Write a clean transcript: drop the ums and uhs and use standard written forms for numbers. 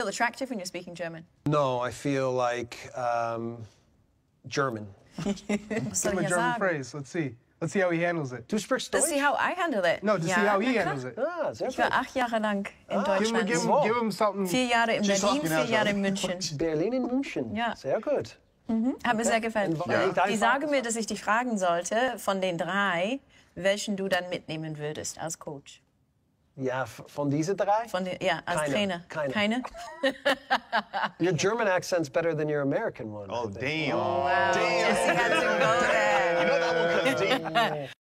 feel attractive when you're speaking German? No, I feel like German. Was soll Give him ich a German sagen? phrase. Let's see. Let's see how he handles it. Du sprichst To Deutsch? see how I handle it. No, to see how he handles it. Ah, sehr Ich war gut. 8 Jahre lang in Give Deutschland. give him something. 4 Jahre in She's Berlin, talking 4 now, Jahre in so. München. Berlin in München. Ja. Sehr gut. Hat mir sehr gefallen. Ja. Die sagen mir, dass ich dich fragen sollte, von den 3, welchen du dann mitnehmen würdest als Coach. Ja, von diesen 3? Von den, ja, als Keine. Trainer. Keine. Your German accent's better than your American one. Oh, I think. damn. Wow. Damn. Jesse had to go there. You know that one comes deep.